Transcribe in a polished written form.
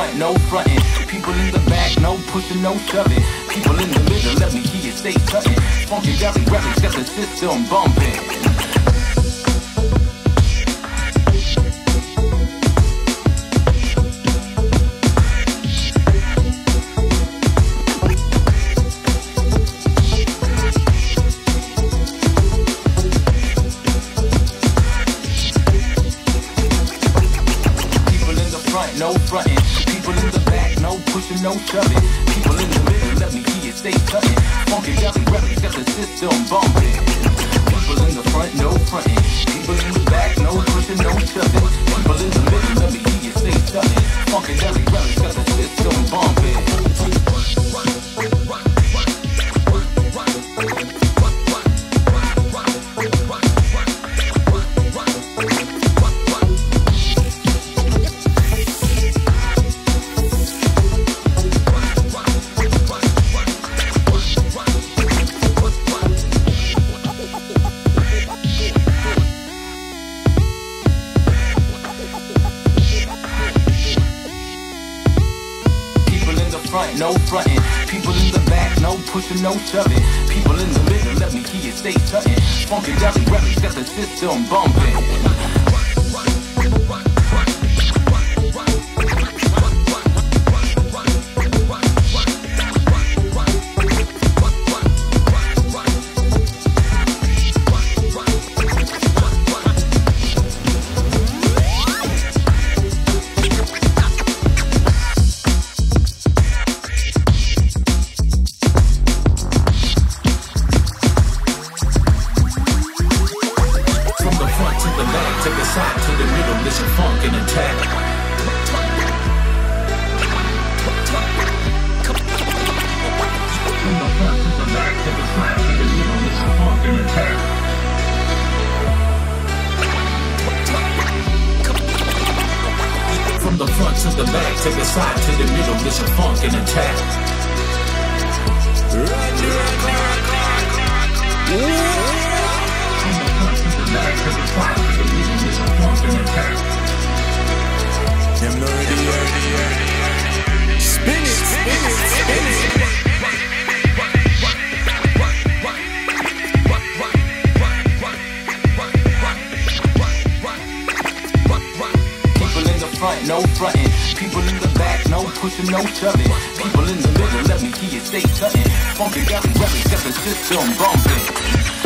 front, no frontin'. People in the back, no pushing, no shoving. People in the middle, let me hear you stay cutting. Funky very relics, got the system bumping. No frontin', people in the back, no pushing, no shoving. People in the middle, let me hear you stay cutting. Funky very relics, got the system bumping. People in the front, no frontin'. People in the back, no pushing, no shoving. People in the middle, let me hear you stay cutting. Funky very relics, got the system bumping. Front, no frontin'. People in the back, no pushing, no shoving. People in the middle, let me hear you stay cutting. Funky very relics, got the system bumping. Take a side to the middle, listen funk and attack. From the front to the back, take a side to the middle, listen funk and attack. From the front to the back, take a side to the middle, listen funk and attack. From the front to the back, take a side to the middle. Them nerdy, spin it, spin it, spin it. People in the front, no frontin'. People in the back, no pushing, no shoving. People in the middle, let me hear you stay cutting. Funky very relics, got the system bumping.